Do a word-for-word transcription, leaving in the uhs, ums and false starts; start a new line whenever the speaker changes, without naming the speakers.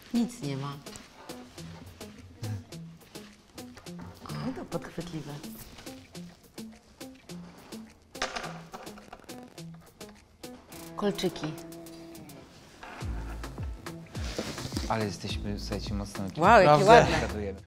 Nic nie ma. O, to podchwytliwe. Kolczyki.
Ale jesteśmy, słuchajcie, mocno...
Wow, jakie
Prawda.
ładne.
Zgadujemy.